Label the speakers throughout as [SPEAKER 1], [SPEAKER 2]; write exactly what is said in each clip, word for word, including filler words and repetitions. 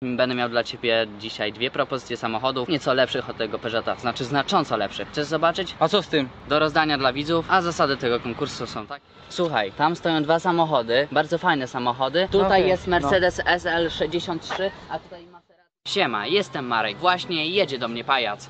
[SPEAKER 1] Będę miał dla ciebie dzisiaj dwie propozycje samochodów, nieco lepszych od tego Peugeota, znaczy znacząco lepszych. Chcesz zobaczyć?
[SPEAKER 2] A co z tym?
[SPEAKER 1] Do rozdania dla widzów, a zasady tego konkursu są takie. Słuchaj, tam stoją dwa samochody, bardzo fajne samochody. Tutaj
[SPEAKER 2] Okej,
[SPEAKER 1] jest Mercedes no. S L sześćdziesiąt trzy, a tutaj Maserati. Siema, jestem Marek, właśnie jedzie do mnie pajac.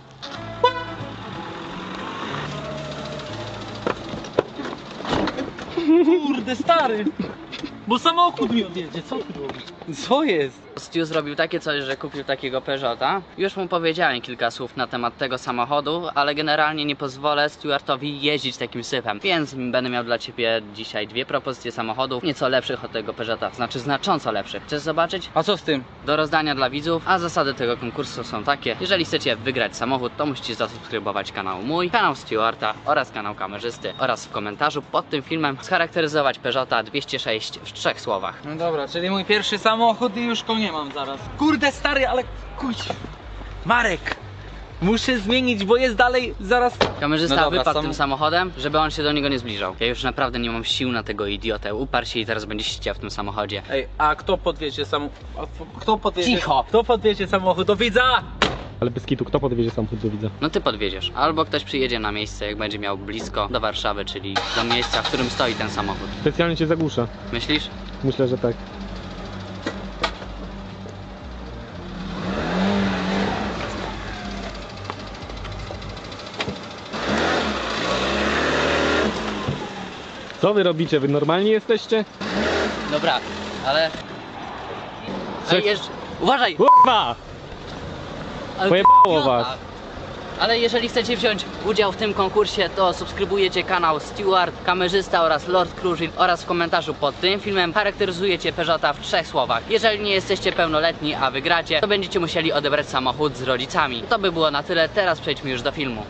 [SPEAKER 2] Kurde, stary! Bo samochód mi odjedzie, co ty robisz? Co jest?
[SPEAKER 1] Stu zrobił takie coś, że kupił takiego Peugeota. Już mu powiedziałem kilka słów na temat tego samochodu, ale generalnie nie pozwolę Stuartowi jeździć takim syfem. Więc będę miał dla ciebie dzisiaj dwie propozycje samochodów, nieco lepszych od tego Peugeota, znaczy znacząco lepszych. Chcesz zobaczyć?
[SPEAKER 2] A co z tym?
[SPEAKER 1] Do rozdania dla widzów, a zasady tego konkursu są takie. Jeżeli chcecie wygrać samochód, to musicie zasubskrybować kanał mój, kanał Stuarta oraz kanał kamerzysty oraz w komentarzu pod tym filmem scharakteryzować Peugeota dwieście sześć w trzech słowach.
[SPEAKER 2] No dobra, czyli mój pierwszy samochód i już go nie mam zaraz. Kurde, stary, ale kuć. Marek! Muszę zmienić, bo jest dalej zaraz...
[SPEAKER 1] Kamerzysta
[SPEAKER 2] No dobra,
[SPEAKER 1] wypadł
[SPEAKER 2] sam...
[SPEAKER 1] tym samochodem, żeby on się do niego nie zbliżał. Ja już naprawdę nie mam sił na tego idiotę. Uparł się i teraz będzie siedział w tym samochodzie.
[SPEAKER 2] Ej, a kto podwiezie samochód? Kto podwiezie...
[SPEAKER 1] Cicho!
[SPEAKER 2] Kto podwiezie samochód do widza?
[SPEAKER 3] Ale bez kitu, kto podwiezie samochód do widza?
[SPEAKER 1] No ty podwiedziesz. Albo ktoś przyjedzie na miejsce, jak będzie miał blisko do Warszawy, czyli do miejsca, w którym stoi ten samochód.
[SPEAKER 3] Specjalnie cię zagłusza.
[SPEAKER 1] Myślisz?
[SPEAKER 3] Myślę, że tak. Co wy robicie? Wy normalni jesteście?
[SPEAKER 1] Dobra, ale...
[SPEAKER 3] Co-
[SPEAKER 1] Ale jeszcze... Uważaj!
[SPEAKER 3] Kurwa!
[SPEAKER 1] Ale
[SPEAKER 3] Pojebało
[SPEAKER 1] idiota.
[SPEAKER 3] was.
[SPEAKER 1] Ale jeżeli chcecie wziąć udział w tym konkursie, to subskrybujecie kanał Stuart, kamerzysta oraz Lord Cruisin oraz w komentarzu pod tym filmem charakteryzujecie Peugeota w trzech słowach. Jeżeli nie jesteście pełnoletni, a wygracie, to będziecie musieli odebrać samochód z rodzicami. To by było na tyle, teraz przejdźmy już do filmu.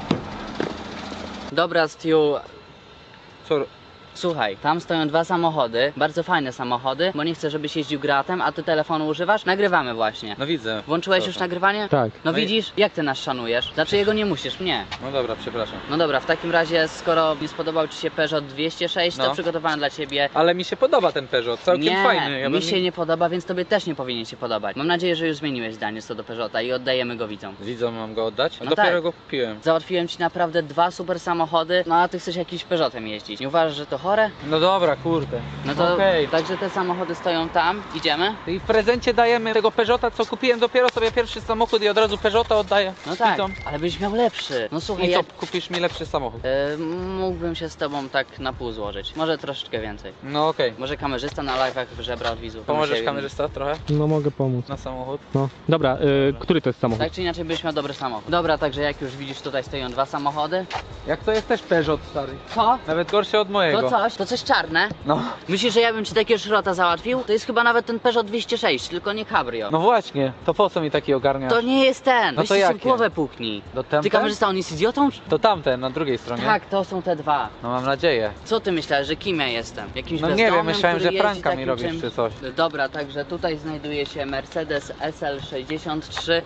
[SPEAKER 1] Dobra, Stu,
[SPEAKER 2] Co?
[SPEAKER 1] słuchaj, tam stoją dwa samochody, bardzo fajne samochody, bo nie chcę, żebyś jeździł gratem, a ty telefonu używasz. Nagrywamy właśnie.
[SPEAKER 2] No widzę.
[SPEAKER 1] Włączyłeś
[SPEAKER 2] Proszę.
[SPEAKER 1] już nagrywanie?
[SPEAKER 3] Tak.
[SPEAKER 1] No
[SPEAKER 2] No i-
[SPEAKER 1] widzisz, jak ty nas szanujesz? Dlaczego nie musisz? Mnie.
[SPEAKER 2] No dobra, przepraszam.
[SPEAKER 1] No dobra, w takim razie, skoro nie spodobał ci się Peugeot dwieście sześć, to
[SPEAKER 2] No.
[SPEAKER 1] przygotowałem dla ciebie...
[SPEAKER 2] Ale mi się podoba ten Peugeot, całkiem
[SPEAKER 1] nie,
[SPEAKER 2] fajny. Ja
[SPEAKER 1] mi
[SPEAKER 2] bym-
[SPEAKER 1] się nie podoba, więc tobie też nie powinien się podobać. Mam nadzieję, że już zmieniłeś zdanie co do Peugeota i oddajemy go widzom.
[SPEAKER 2] Widzom mam go oddać?
[SPEAKER 1] No
[SPEAKER 2] Dopiero
[SPEAKER 1] tak.
[SPEAKER 2] go kupiłem.
[SPEAKER 1] Załatwiłem ci naprawdę dwa super samochody, no a ty chcesz jakimś Peugeotem jeździć. Nie uważasz, że to chore?
[SPEAKER 2] No dobra, kurde.
[SPEAKER 1] No to
[SPEAKER 2] Okej.
[SPEAKER 1] także te samochody stoją tam, idziemy?
[SPEAKER 2] I w prezencie dajemy tego Peugeota, co kupiłem dopiero sobie pierwszy samochód i od razu Peugeota oddaję.
[SPEAKER 1] No tak,
[SPEAKER 2] widzom.
[SPEAKER 1] ale byś miał lepszy. No słuchaj,
[SPEAKER 2] I co,
[SPEAKER 1] jak...
[SPEAKER 2] kupisz mi lepszy samochód?
[SPEAKER 1] Yy, mógłbym się z tobą tak na pół złożyć. Może troszeczkę więcej.
[SPEAKER 2] No okej.
[SPEAKER 1] Może kamerzysta na live'ach wyżebra od widzów.
[SPEAKER 2] Pomożesz
[SPEAKER 1] Się-
[SPEAKER 2] kamerzysta trochę?
[SPEAKER 3] No mogę pomóc.
[SPEAKER 2] Na samochód?
[SPEAKER 3] No. Dobra, y, który to jest samochód?
[SPEAKER 1] Tak czy inaczej byś miał dobry samochód. Dobra, także jak już widzisz, tutaj stoją dwa samochody.
[SPEAKER 2] Jak to jest też Peugeot, stary.
[SPEAKER 1] Co?
[SPEAKER 2] Nawet gorszy od mojego.
[SPEAKER 1] To coś? To coś czarne?
[SPEAKER 2] No.
[SPEAKER 1] Myślisz, że ja bym ci takiego szrota załatwił? To jest chyba nawet ten Peugeot dwieście sześć, tylko nie cabrio.
[SPEAKER 2] No właśnie, to po co mi taki ogarniasz?
[SPEAKER 1] To nie jest ten.
[SPEAKER 2] No
[SPEAKER 1] Weź
[SPEAKER 2] to
[SPEAKER 1] ci w
[SPEAKER 2] jakie?
[SPEAKER 1] głowę puknij.
[SPEAKER 2] To
[SPEAKER 1] Ty
[SPEAKER 2] tamten?
[SPEAKER 1] kamerzysta, on jest idiotą?
[SPEAKER 2] To tamten, na drugiej stronie.
[SPEAKER 1] Tak, to są te dwa.
[SPEAKER 2] No mam nadzieję.
[SPEAKER 1] Co ty myślałeś, że kim ja jestem? Jakimś
[SPEAKER 2] No nie wiem,
[SPEAKER 1] bezdomnym,
[SPEAKER 2] myślałem,
[SPEAKER 1] który
[SPEAKER 2] że
[SPEAKER 1] jeździ
[SPEAKER 2] pranka mi
[SPEAKER 1] takim
[SPEAKER 2] robisz
[SPEAKER 1] czymś?
[SPEAKER 2] czy coś.
[SPEAKER 1] Dobra, także tutaj znajduje się Mercedes S L sześćdziesiąt trzy.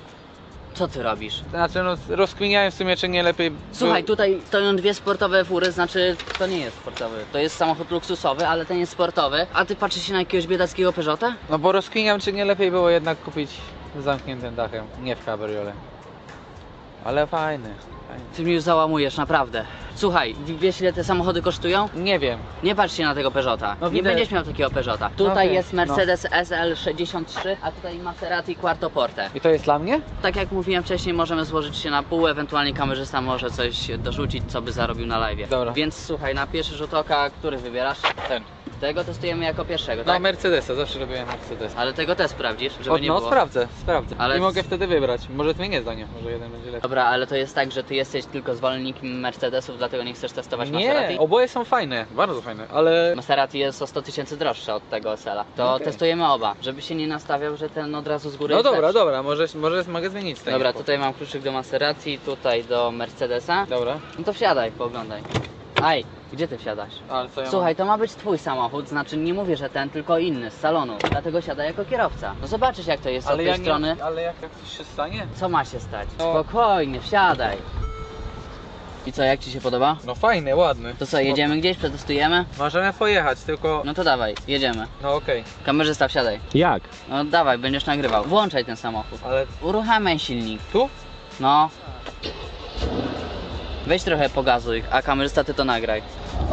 [SPEAKER 1] Co ty robisz?
[SPEAKER 2] Znaczy no rozkminiałem w sumie, czy nie lepiej...
[SPEAKER 1] Słuchaj,
[SPEAKER 2] by-
[SPEAKER 1] tutaj stoją dwie sportowe fury, znaczy to nie jest sportowy. To jest samochód luksusowy, ale ten jest sportowy. A ty patrzysz się na jakiegoś biedackiego Peugeota?
[SPEAKER 2] No bo rozkminiam, czy nie lepiej było jednak kupić z zamkniętym dachem, nie w kabriole. Ale fajny, fajny.
[SPEAKER 1] Ty mnie już załamujesz, naprawdę. Słuchaj, wiesz ile te samochody kosztują?
[SPEAKER 2] Nie wiem.
[SPEAKER 1] Nie patrz się na tego Peugeota.
[SPEAKER 2] No
[SPEAKER 1] nie
[SPEAKER 2] widać.
[SPEAKER 1] będziesz miał takiego Peugeota. Tutaj
[SPEAKER 2] okej,
[SPEAKER 1] jest Mercedes S L sześćdziesiąt trzy, a tutaj Maserati Quattroporte.
[SPEAKER 2] I to jest dla mnie?
[SPEAKER 1] Tak jak mówiłem wcześniej, możemy złożyć się na pół, ewentualnie kamerzysta może coś dorzucić, co by zarobił na live.
[SPEAKER 2] Dobra.
[SPEAKER 1] Więc słuchaj, na pierwszy rzut oka, który wybierasz?
[SPEAKER 2] Ten.
[SPEAKER 1] Tego testujemy jako pierwszego,
[SPEAKER 2] No
[SPEAKER 1] tak?
[SPEAKER 2] Mercedesa, zawsze robiłem Mercedesa.
[SPEAKER 1] Ale tego też sprawdzisz, żeby
[SPEAKER 2] O,
[SPEAKER 1] nie
[SPEAKER 2] no
[SPEAKER 1] było.
[SPEAKER 2] sprawdzę, sprawdzę.
[SPEAKER 1] Ale
[SPEAKER 2] I
[SPEAKER 1] c-
[SPEAKER 2] mogę wtedy wybrać. Może zmienię zdanie, może jeden będzie lepszy.
[SPEAKER 1] Dobra, ale to jest tak, że ty jesteś tylko zwolennikiem Mercedesów, dlatego nie chcesz testować Maserati?
[SPEAKER 2] Nie, oboje są fajne, bardzo fajne, ale...
[SPEAKER 1] Maserati jest o sto tysięcy droższe od tego S L-a. To
[SPEAKER 2] Okej.
[SPEAKER 1] testujemy oba, żeby się nie nastawiał, że ten od razu z góry
[SPEAKER 2] No
[SPEAKER 1] jest
[SPEAKER 2] dobra,
[SPEAKER 1] lepszy.
[SPEAKER 2] dobra, może, może mogę zmienić zdanie.
[SPEAKER 1] Dobra, tutaj mam kluczyk do Maserati, tutaj do Mercedesa.
[SPEAKER 2] Dobra.
[SPEAKER 1] No to wsiadaj, pooglądaj. Aj, gdzie ty wsiadasz?
[SPEAKER 2] Ale co ja
[SPEAKER 1] Słuchaj, to ma być twój samochód, znaczy nie mówię, że ten, tylko inny, z salonu. Dlatego siadaj jako kierowca. No zobaczysz jak to jest
[SPEAKER 2] mam?
[SPEAKER 1] od
[SPEAKER 2] Ale
[SPEAKER 1] tej
[SPEAKER 2] ja nie...
[SPEAKER 1] strony.
[SPEAKER 2] Ale jak, jak coś się stanie?
[SPEAKER 1] Co ma się stać?
[SPEAKER 2] No.
[SPEAKER 1] Spokojnie, wsiadaj. I co, jak ci się podoba?
[SPEAKER 2] No fajny, ładny.
[SPEAKER 1] To co, jedziemy gdzieś, przetestujemy?
[SPEAKER 2] Możemy pojechać, tylko...
[SPEAKER 1] No to dawaj, jedziemy.
[SPEAKER 2] No okej,
[SPEAKER 1] Kamerzysta, wsiadaj.
[SPEAKER 3] Jak?
[SPEAKER 1] No dawaj, będziesz nagrywał. Włączaj ten samochód.
[SPEAKER 2] ale
[SPEAKER 1] Uruchamiaj silnik.
[SPEAKER 2] tu?
[SPEAKER 1] No. Weź trochę pogazuj, a kamerzysta ty to nagraj.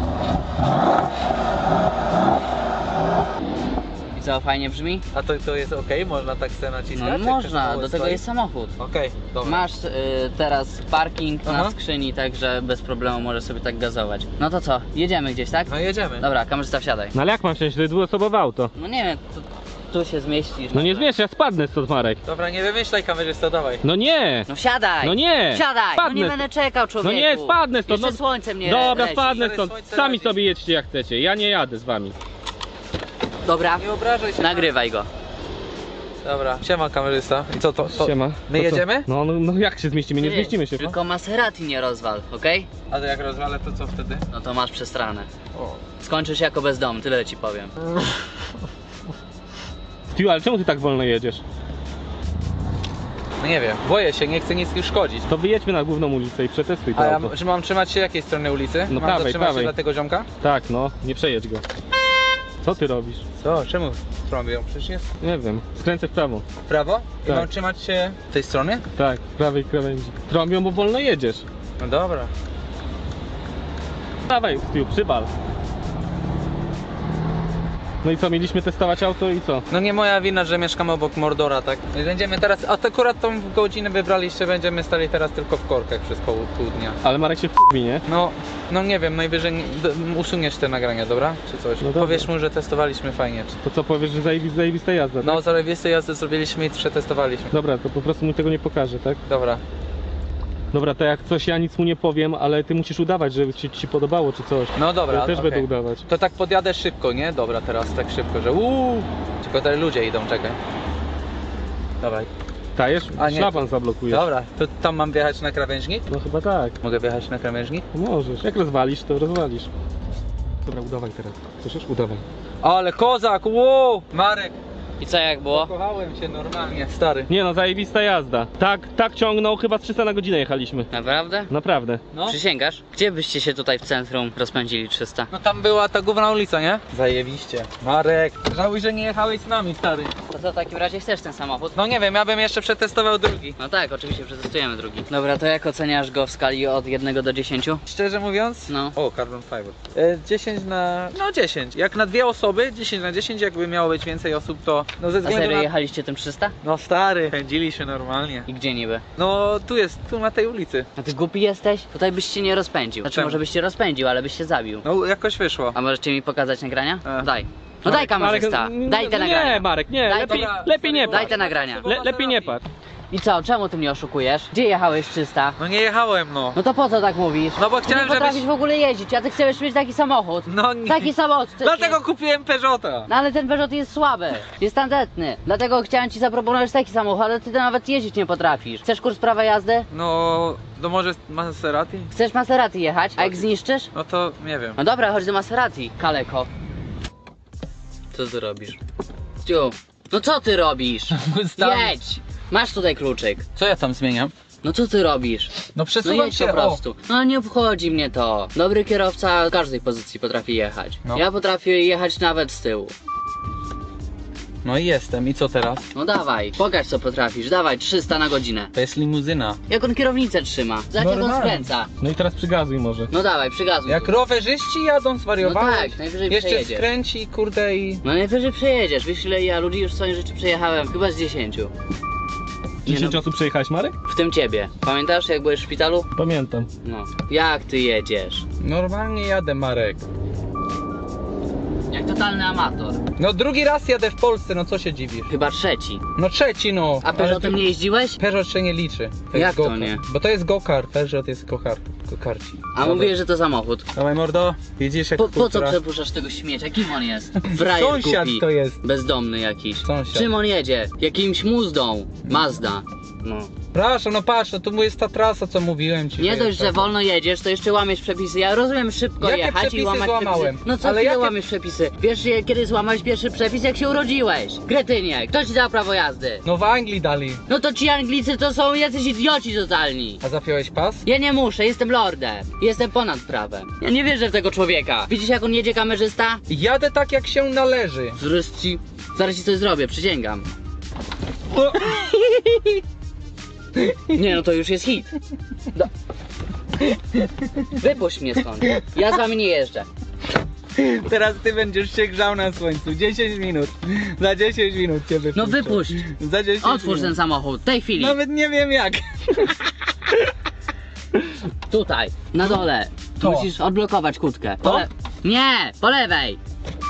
[SPEAKER 1] I co, fajnie brzmi?
[SPEAKER 2] A to, to jest okej? Można tak sobie naciskać?
[SPEAKER 1] No
[SPEAKER 2] jak
[SPEAKER 1] można,
[SPEAKER 2] ten
[SPEAKER 1] do tego
[SPEAKER 2] stoi?
[SPEAKER 1] jest samochód.
[SPEAKER 2] Okej, dobra.
[SPEAKER 1] Masz y, teraz parking na
[SPEAKER 2] Aha.
[SPEAKER 1] skrzyni, także bez problemu możesz sobie tak gazować. No to co, jedziemy gdzieś, tak?
[SPEAKER 2] No jedziemy.
[SPEAKER 1] Dobra, kamerzysta, wsiadaj.
[SPEAKER 3] No ale jak mam wsiąść? To jest dwuosobowe auto.
[SPEAKER 1] No nie wiem, tu, tu się zmieścisz.
[SPEAKER 3] No nie zmiesz, ja spadnę stąd, Marek.
[SPEAKER 2] Dobra, nie wymyślaj kamerzysta, dawaj.
[SPEAKER 3] No nie!
[SPEAKER 1] No wsiadaj!
[SPEAKER 3] No nie!
[SPEAKER 1] Wsiadaj! No
[SPEAKER 3] Spadnę
[SPEAKER 1] nie będę czekał,
[SPEAKER 3] No
[SPEAKER 1] człowieku.
[SPEAKER 3] nie, spadnę stąd.
[SPEAKER 1] Jeszcze
[SPEAKER 3] No,
[SPEAKER 1] słońce mnie
[SPEAKER 3] dobra,
[SPEAKER 1] leci.
[SPEAKER 3] spadnę
[SPEAKER 2] Stary,
[SPEAKER 3] stąd.
[SPEAKER 2] słońce
[SPEAKER 3] Sami
[SPEAKER 2] leci.
[SPEAKER 3] sobie jedźcie jak chcecie. Ja nie jadę z wami.
[SPEAKER 1] Dobra,
[SPEAKER 2] Nie obrażaj się.
[SPEAKER 1] nagrywaj go.
[SPEAKER 2] Dobra, siema kamerzysta. I co to? to...
[SPEAKER 3] Siema.
[SPEAKER 2] My
[SPEAKER 3] To co?
[SPEAKER 2] jedziemy?
[SPEAKER 3] No, no, no jak się zmieścimy? Nie
[SPEAKER 1] Ty,
[SPEAKER 3] zmieścimy się.
[SPEAKER 1] Tylko Maserati nie rozwal, okej?
[SPEAKER 2] A to jak rozwalę, to co wtedy?
[SPEAKER 1] No to masz przestranę.
[SPEAKER 2] O.
[SPEAKER 1] Skończysz jako bezdomny, tyle ci powiem.
[SPEAKER 3] Ty, ale czemu ty tak wolno jedziesz?
[SPEAKER 2] No nie wiem, boję się, nie chcę nic już szkodzić.
[SPEAKER 3] To wyjedźmy na główną ulicę i przetestuj to
[SPEAKER 2] A ja
[SPEAKER 3] auto.
[SPEAKER 2] czy mam trzymać się jakiej strony ulicy?
[SPEAKER 3] No
[SPEAKER 2] mam
[SPEAKER 3] prawej,
[SPEAKER 2] zatrzymać
[SPEAKER 3] prawej.
[SPEAKER 2] się dla tego ziomka?
[SPEAKER 3] Tak, no, nie przejedź go. Co ty robisz?
[SPEAKER 2] Co? Czemu trąbią? Przecież jest
[SPEAKER 3] Nie wiem, skręcę w prawo.
[SPEAKER 2] w prawo? I
[SPEAKER 3] Tak.
[SPEAKER 2] mam trzymać się tej strony?
[SPEAKER 3] Tak, w prawej krawędzi. Trąbią, bo wolno jedziesz.
[SPEAKER 2] No dobra.
[SPEAKER 3] Dawaj, Stu, przybal. No i co, mieliśmy testować auto i co?
[SPEAKER 2] No nie moja wina, że mieszkamy obok Mordora, tak? I będziemy teraz, a to akurat tą godzinę wybraliście, będziemy stali teraz tylko w korkach przez pół, pół dnia.
[SPEAKER 3] Ale Marek się wkurwi, nie?
[SPEAKER 2] No, no nie wiem, najwyżej nie- d- usuniesz te nagrania, dobra? Czy coś?
[SPEAKER 3] No dobra.
[SPEAKER 2] Powiesz mu, że testowaliśmy fajnie. Czy...
[SPEAKER 3] To co powiesz, że zajebista, zajebista jazda,
[SPEAKER 2] No,
[SPEAKER 3] tak?
[SPEAKER 2] zarobistej jazdy zrobiliśmy i przetestowaliśmy.
[SPEAKER 3] Dobra, to po prostu mu tego nie pokażę, tak?
[SPEAKER 2] Dobra.
[SPEAKER 3] Dobra, to jak coś ja nic mu nie powiem, ale ty musisz udawać, że ci, ci podobało czy coś.
[SPEAKER 2] No dobra,
[SPEAKER 3] Ja też
[SPEAKER 2] okej.
[SPEAKER 3] będę udawać.
[SPEAKER 2] To tak podjadę szybko, nie? Dobra, teraz tak szybko, że uuu. Tylko tutaj ludzie idą, czekaj. Dobra,
[SPEAKER 3] Dajesz?
[SPEAKER 2] A nie,
[SPEAKER 3] Szlaban zablokujesz.
[SPEAKER 2] dobra, to tam mam wjechać na krawężnik?
[SPEAKER 3] No chyba tak.
[SPEAKER 2] Mogę wjechać na krawężnik?
[SPEAKER 3] Możesz. Jak rozwalisz, to rozwalisz. Dobra, udawaj teraz. Słyszysz? Udawaj.
[SPEAKER 2] Ale kozak, wow! Marek,
[SPEAKER 1] I co, jak było?
[SPEAKER 2] kochałem się normalnie, stary.
[SPEAKER 3] Nie no, zajebista jazda. Tak, tak ciągnął, chyba z trzysta na godzinę jechaliśmy.
[SPEAKER 1] Naprawdę?
[SPEAKER 3] Naprawdę.
[SPEAKER 2] No.
[SPEAKER 1] Przysięgasz? Gdzie byście się tutaj w centrum rozpędzili trzysta?
[SPEAKER 2] No tam była ta główna ulica, nie? Zajebiście. Marek, żałuj, że nie jechałeś z nami, stary.
[SPEAKER 1] To co, w takim razie chcesz ten samochód?
[SPEAKER 2] No nie wiem, ja bym jeszcze przetestował drugi.
[SPEAKER 1] No tak, oczywiście przetestujemy drugi. Dobra, to jak oceniasz go w skali od jednego do dziesięciu?
[SPEAKER 2] Szczerze mówiąc?
[SPEAKER 1] No.
[SPEAKER 2] O, carbon fiber. E, dziesięć na... no dziesięć. Jak na dwie osoby, dziesięć na dziesięć, jakby miało być więcej osób, to... No ze
[SPEAKER 1] A
[SPEAKER 2] względu
[SPEAKER 1] serio
[SPEAKER 2] na...
[SPEAKER 1] jechaliście tym trzysta?
[SPEAKER 2] No stary, pędzili się normalnie.
[SPEAKER 1] I gdzie niby?
[SPEAKER 2] No tu jest, tu na tej ulicy.
[SPEAKER 1] A ty głupi jesteś? Tutaj byś się nie rozpędził. Znaczy
[SPEAKER 2] Czemu?
[SPEAKER 1] może byś się rozpędził, ale byś się zabił.
[SPEAKER 2] No jakoś wyszło.
[SPEAKER 1] A możecie mi pokazać nagrania?
[SPEAKER 2] E.
[SPEAKER 1] Daj. No daj kamerzysta,
[SPEAKER 3] Marek,
[SPEAKER 1] daj te
[SPEAKER 3] nie,
[SPEAKER 1] nagrania.
[SPEAKER 3] Nie, Marek, nie,
[SPEAKER 1] Daj-
[SPEAKER 3] lepiej,
[SPEAKER 2] Dobra,
[SPEAKER 3] lepiej nie
[SPEAKER 1] Daj
[SPEAKER 3] patrz.
[SPEAKER 1] te nagrania.
[SPEAKER 3] Le, lepiej nie patrz.
[SPEAKER 1] I co, czemu ty mnie oszukujesz? Gdzie jechałeś trzysta?
[SPEAKER 2] No nie jechałem, no.
[SPEAKER 1] No to po co tak mówisz?
[SPEAKER 2] No bo
[SPEAKER 1] Ty
[SPEAKER 2] chciałem,
[SPEAKER 1] nie potrafisz
[SPEAKER 2] żebyś...
[SPEAKER 1] w ogóle jeździć, a ty chcesz mieć taki samochód.
[SPEAKER 2] No nie.
[SPEAKER 1] Taki samochód chcesz
[SPEAKER 2] Dlatego
[SPEAKER 1] mieć.
[SPEAKER 2] kupiłem Peugeota.
[SPEAKER 1] No ale ten Peugeot jest słaby, jest tandetny. Dlatego chciałem ci zaproponować taki samochód, ale ty nawet jeździć nie potrafisz. Chcesz kurs prawa jazdy?
[SPEAKER 2] No, no może Maserati?
[SPEAKER 1] Chcesz Maserati jechać? A jak zniszczysz?
[SPEAKER 2] No to nie wiem.
[SPEAKER 1] No dobra, chodź do Maserati, kaleko. Co ty robisz? Stu, no co ty robisz? Jedź! Masz tutaj kluczyk.
[SPEAKER 2] Co ja tam zmieniam?
[SPEAKER 1] No co ty robisz?
[SPEAKER 2] No
[SPEAKER 1] No
[SPEAKER 2] przesuwam
[SPEAKER 1] jedź
[SPEAKER 2] się,
[SPEAKER 1] po prostu. No nie obchodzi mnie to. Dobry kierowca w każdej pozycji potrafi jechać.
[SPEAKER 2] No.
[SPEAKER 1] Ja potrafię jechać nawet z tyłu.
[SPEAKER 2] O. No i jestem, i co teraz?
[SPEAKER 1] No dawaj, pokaż co potrafisz. Dawaj, trzysta na godzinę.
[SPEAKER 2] To jest limuzyna.
[SPEAKER 1] Jak on kierownicę trzyma? Za jak on
[SPEAKER 2] Normalnie.
[SPEAKER 1] skręca?
[SPEAKER 3] No i teraz przygazuj może.
[SPEAKER 1] No dawaj, przygazuj.
[SPEAKER 2] Jak rowerzyści jadą, zwariowałeś.
[SPEAKER 1] No tak, najwyżej
[SPEAKER 2] Jeszcze
[SPEAKER 1] przejedziesz.
[SPEAKER 2] skręci, kurde i...
[SPEAKER 1] No najwyżej przejedziesz. Wiesz ile ja ludzi już w swoim życiu przejechałem? Chyba z dziesięciu. Nie
[SPEAKER 3] dziesięć
[SPEAKER 1] no,
[SPEAKER 3] osób przejechałeś, Marek?
[SPEAKER 1] w tym ciebie. Pamiętasz jak byłeś w szpitalu?
[SPEAKER 3] Pamiętam.
[SPEAKER 1] No. Jak ty jedziesz?
[SPEAKER 2] Normalnie jadę, Marek.
[SPEAKER 1] Jak totalny amator.
[SPEAKER 2] No drugi raz jadę w Polsce, no co się dziwisz?
[SPEAKER 1] Chyba trzeci.
[SPEAKER 2] No trzeci, no.
[SPEAKER 1] A Peugeotem nie jeździłeś?
[SPEAKER 2] Peugeot się nie liczy. To
[SPEAKER 1] Jak
[SPEAKER 2] jest
[SPEAKER 1] to
[SPEAKER 2] go-kart.
[SPEAKER 1] nie?
[SPEAKER 2] Bo to jest go-kart, Peugeot jest go-kart. Go-karci.
[SPEAKER 1] A mówię, że to samochód.
[SPEAKER 2] Dawaj mordo, widzisz jak
[SPEAKER 1] Po, po co
[SPEAKER 2] kultura.
[SPEAKER 1] przepuszczasz tego śmiecia? Kim on jest? Frajer
[SPEAKER 2] Sąsiad
[SPEAKER 1] głupi.
[SPEAKER 2] to jest.
[SPEAKER 1] Bezdomny jakiś.
[SPEAKER 2] Sąsiad.
[SPEAKER 1] Czym on jedzie? Jakimś muzdą. Mazda. No.
[SPEAKER 2] Proszę, no patrz, no tu jest ta trasa, co mówiłem ci.
[SPEAKER 1] Nie
[SPEAKER 2] że
[SPEAKER 1] dość,
[SPEAKER 2] jest
[SPEAKER 1] że
[SPEAKER 2] taka.
[SPEAKER 1] wolno jedziesz, to jeszcze łamiesz przepisy. Ja rozumiem szybko
[SPEAKER 2] Jakie
[SPEAKER 1] jechać i
[SPEAKER 2] przepisy
[SPEAKER 1] łamać
[SPEAKER 2] złamałem?
[SPEAKER 1] przepisy. No co
[SPEAKER 2] Ale
[SPEAKER 1] chwilę
[SPEAKER 2] jakie-
[SPEAKER 1] łamiesz przepisy? Wiesz je- kiedy złamałeś pierwszy przepis, jak się urodziłeś? Kretynie, kto ci dał prawo jazdy?
[SPEAKER 2] No w Anglii dali.
[SPEAKER 1] No to ci Anglicy to są jacyś idioci totalni.
[SPEAKER 2] A zapiąłeś pas?
[SPEAKER 1] Ja nie muszę, jestem lordem. Jestem ponad prawem. Ja nie wierzę w tego człowieka. Widzisz jak on jedzie, kamerzysta?
[SPEAKER 2] Jadę tak, jak się należy.
[SPEAKER 1] Zaraz ci, zaraz ci coś zrobię, przysięgam.
[SPEAKER 2] O,
[SPEAKER 1] Nie no to już jest hit. Do... Wypuść mnie stąd. Ja z wami nie jeżdżę.
[SPEAKER 2] teraz ty będziesz się grzał na słońcu. dziesięć minut. Za dziesięć minut cię wypuszczę.
[SPEAKER 1] No wypuść.
[SPEAKER 2] Za dziesięć
[SPEAKER 1] Otwórz ten
[SPEAKER 2] minut.
[SPEAKER 1] samochód, w tej chwili.
[SPEAKER 2] Nawet nie wiem jak.
[SPEAKER 1] Tutaj, na dole.
[SPEAKER 2] To.
[SPEAKER 1] Musisz odblokować kłódkę. Po
[SPEAKER 2] To?
[SPEAKER 1] le... Nie, po lewej.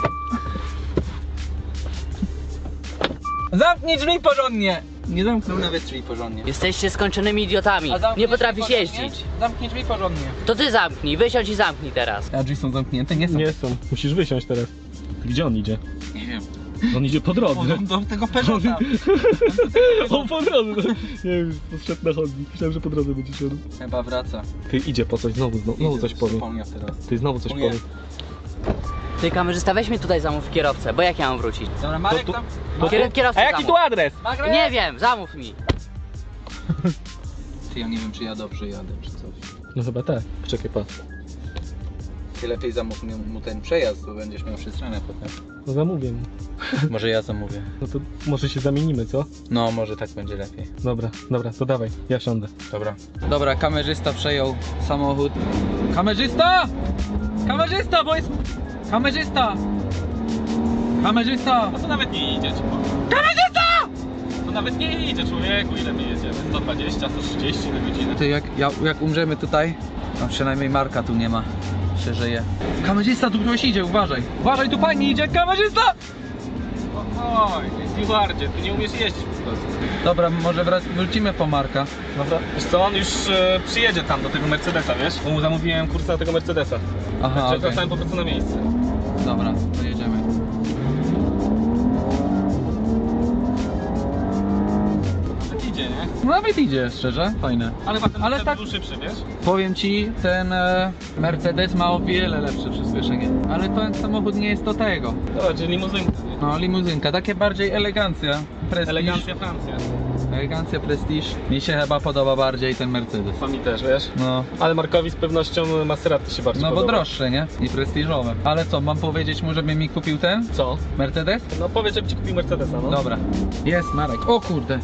[SPEAKER 2] Zamknij drzwi porządnie. Nie zamknął nawet drzwi porządnie.
[SPEAKER 1] Jesteście skończonymi idiotami.
[SPEAKER 2] A zamknij
[SPEAKER 1] Nie
[SPEAKER 2] drzwi
[SPEAKER 1] potrafisz
[SPEAKER 2] porządnie?
[SPEAKER 1] jeździć.
[SPEAKER 2] Zamknij drzwi porządnie.
[SPEAKER 1] To ty zamknij, wysiądź i zamknij teraz.
[SPEAKER 2] A drzwi są zamknięte? Nie są.
[SPEAKER 3] Nie są, musisz wysiąść teraz. Gdzie on idzie?
[SPEAKER 2] Nie wiem.
[SPEAKER 3] On idzie po drodze.
[SPEAKER 2] O, do, do tego Peugeota.
[SPEAKER 3] On po drodze. Nie wiem, szedł na chodnik. Myślałem, że po drodze będzie szedł.
[SPEAKER 2] Chyba wraca.
[SPEAKER 3] Ty idzie po coś, znowu, znowu, znowu coś powie.
[SPEAKER 2] Zapomniał teraz.
[SPEAKER 3] Ty znowu coś
[SPEAKER 2] O nie.
[SPEAKER 3] powie.
[SPEAKER 1] Ty kamerzysta, weź mnie tutaj zamów kierowcę, bo jak ja mam wrócić?
[SPEAKER 2] Dobra, Marek
[SPEAKER 3] To tu-
[SPEAKER 2] tam.
[SPEAKER 3] to
[SPEAKER 1] Kier
[SPEAKER 2] Marek?
[SPEAKER 1] kierowcę
[SPEAKER 3] A jaki
[SPEAKER 1] zamów.
[SPEAKER 3] tu adres?
[SPEAKER 2] Marek?
[SPEAKER 1] Nie wiem, zamów mi.
[SPEAKER 2] Ty, ja nie wiem, czy ja dobrze jadę, czy coś.
[SPEAKER 3] No chyba tak. Czekaj, patrz.
[SPEAKER 2] Ty lepiej zamów mu, mu ten przejazd, bo będziesz miał przystranę potem.
[SPEAKER 3] No zamówię mu.
[SPEAKER 2] Może ja zamówię.
[SPEAKER 3] No to może się zamienimy, co?
[SPEAKER 2] No, może tak będzie lepiej.
[SPEAKER 3] Dobra, dobra, to dawaj, ja wsiądę.
[SPEAKER 2] Dobra. Dobra, kamerzysta przejął samochód. Kamerzysta! Kamerzysta, bo jest... Kamerzysta! Kamerzysta!
[SPEAKER 4] No to nawet nie idzie ci powiem.
[SPEAKER 2] Kamerzysta!
[SPEAKER 4] To nawet nie idzie człowieku, ile my jedziemy? sto dwadzieścia, sto trzydzieści na godzinę.
[SPEAKER 2] Ty, jak, ja, jak umrzemy tutaj, to przynajmniej Marka tu nie ma. Się żyje. Kamerzysta, tu ktoś idzie, uważaj. Uważaj, tu pani idzie, kamerzysta!
[SPEAKER 4] Oj, Stewardzie, ty nie umiesz jeździć po prostu.
[SPEAKER 2] Dobra, może wrac- wrócimy po Marka.
[SPEAKER 4] Dobra. Wiesz co, on już e, przyjedzie tam do tego Mercedesa, wiesz? Bo mu zamówiłem kurs na tego Mercedesa.
[SPEAKER 2] Aha,
[SPEAKER 4] Czekam
[SPEAKER 2] okej.
[SPEAKER 4] okay. po prostu na miejsce.
[SPEAKER 2] Dobra, to jedziemy.
[SPEAKER 4] Nawet idzie, nie?
[SPEAKER 2] No nawet idzie, szczerze, fajne.
[SPEAKER 4] Ale potem
[SPEAKER 2] Ale
[SPEAKER 4] Ale
[SPEAKER 2] tak-
[SPEAKER 4] tak... był szybszy, wiesz?
[SPEAKER 2] Powiem ci, ten e, Mercedes ma o wiele lepsze przyspieszenie. Ale ten samochód nie jest do tego.
[SPEAKER 4] To, czyli limuzynka, nie?
[SPEAKER 2] No, limuzynka, takie bardziej elegancja. Prestiż.
[SPEAKER 4] Elegancja Francja.
[SPEAKER 2] Elegancja, prestiż. Mi się chyba podoba bardziej ten Mercedes.
[SPEAKER 4] A mi też, wiesz?
[SPEAKER 2] No,
[SPEAKER 4] Ale Markowi z pewnością Maserati się bardziej
[SPEAKER 2] no bo
[SPEAKER 4] podoba.
[SPEAKER 2] droższe, nie? I prestiżowe. Ale co, mam powiedzieć mu, żeby mi kupił ten
[SPEAKER 4] Co?
[SPEAKER 2] Mercedes?
[SPEAKER 4] No powiedz, żeby ci kupił Mercedesa, no.
[SPEAKER 2] Dobra. Jest, Marek. O kurde.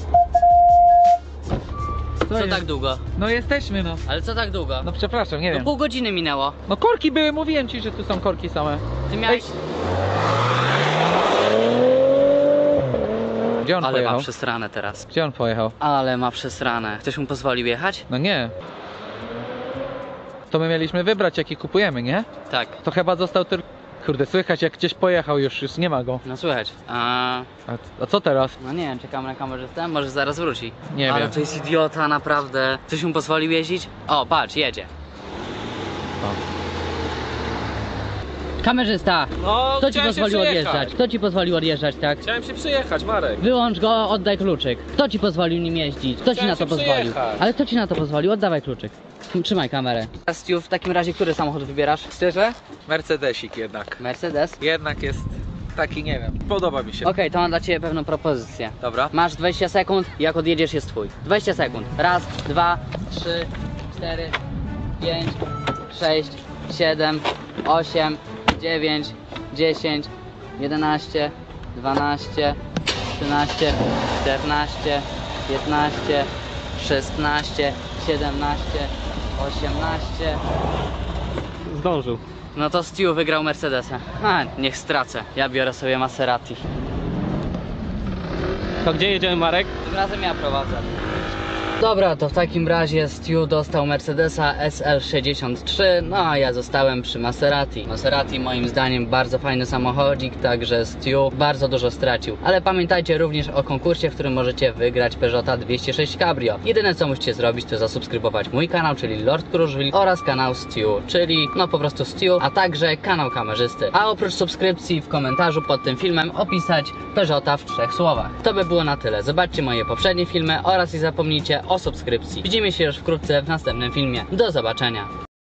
[SPEAKER 1] Co
[SPEAKER 2] jest?
[SPEAKER 1] tak długo?
[SPEAKER 2] No jesteśmy, no.
[SPEAKER 1] Ale co tak długo?
[SPEAKER 2] No przepraszam, nie
[SPEAKER 1] No
[SPEAKER 2] wiem.
[SPEAKER 1] pół godziny minęło.
[SPEAKER 2] No korki były, mówiłem ci, że tu są korki same.
[SPEAKER 1] Ty miałeś...
[SPEAKER 2] Gdzie on
[SPEAKER 1] Ale ma
[SPEAKER 2] pojechał?
[SPEAKER 1] przesrane teraz.
[SPEAKER 2] Gdzie on pojechał?
[SPEAKER 1] Ale ma przesrane. Ktoś mu pozwolił jechać?
[SPEAKER 2] No nie. To my mieliśmy wybrać, jaki kupujemy, nie?
[SPEAKER 1] Tak.
[SPEAKER 2] To chyba został tylko... Kurde, słychać jak gdzieś pojechał już, już nie ma go.
[SPEAKER 1] No słychać. A...
[SPEAKER 2] A, a co teraz?
[SPEAKER 1] No nie wiem, czekamy na kamerzystę, może zaraz wróci.
[SPEAKER 2] Nie
[SPEAKER 1] Ale
[SPEAKER 2] wiem.
[SPEAKER 1] to jest idiota, naprawdę. Ktoś mu pozwolił jeździć? O, patrz, jedzie. Kamerzysta!
[SPEAKER 4] No,
[SPEAKER 1] Kto ci
[SPEAKER 4] chciałem się
[SPEAKER 1] pozwolił
[SPEAKER 4] przyjechać.
[SPEAKER 1] odjeżdżać? Kto ci pozwolił odjeżdżać, tak?
[SPEAKER 4] Chciałem się przyjechać, Marek.
[SPEAKER 1] Wyłącz go, oddaj kluczyk. Kto ci pozwolił nim jeździć? Kto ci
[SPEAKER 4] Chciałem
[SPEAKER 1] na to
[SPEAKER 4] się
[SPEAKER 1] pozwolił?
[SPEAKER 4] przyjechać.
[SPEAKER 1] Ale kto ci na to pozwolił? Oddawaj kluczyk. Trzymaj kamerę. Stu, w takim razie który samochód wybierasz?
[SPEAKER 2] Szczerze? Mercedesik jednak.
[SPEAKER 1] Mercedes?
[SPEAKER 2] Jednak jest taki, nie wiem, podoba mi się.
[SPEAKER 1] Okej, to mam dla ciebie pewną propozycję.
[SPEAKER 2] Dobra.
[SPEAKER 1] Masz dwadzieścia sekund, jak odjedziesz jest twój. dwadzieścia sekund. Raz, dwa, trzy, cztery, pięć, sześć, siedem, osiem, dziewięć, dziesięć, jedenaście, dwanaście, trzynaście, czternaście, piętnaście, szesnaście, siedemnaście, osiemnaście.
[SPEAKER 3] Zdążył.
[SPEAKER 1] No to Stu wygrał Mercedesa. A, niech stracę. Ja biorę sobie Maserati.
[SPEAKER 3] To gdzie jedziemy, Marek?
[SPEAKER 1] Tym razem ja prowadzę. Dobra, to w takim razie Stu dostał Mercedesa S L sześćdziesiąt trzy, no a ja zostałem przy Maserati. Maserati moim zdaniem bardzo fajny samochodzik, także Stu bardzo dużo stracił. Ale pamiętajcie również o konkursie, w którym możecie wygrać Peugeota dwieście sześć Cabrio. Jedyne co musicie zrobić, to zasubskrybować mój kanał, czyli Lord Kruszwil, oraz kanał Stu, czyli no po prostu Stu, a także kanał kamerzysty. A oprócz subskrypcji w komentarzu pod tym filmem opisać Peugeota w trzech słowach. To by było na tyle. Zobaczcie moje poprzednie filmy oraz nie zapomnijcie o o subskrypcji. Widzimy się już wkrótce w następnym filmie. Do zobaczenia.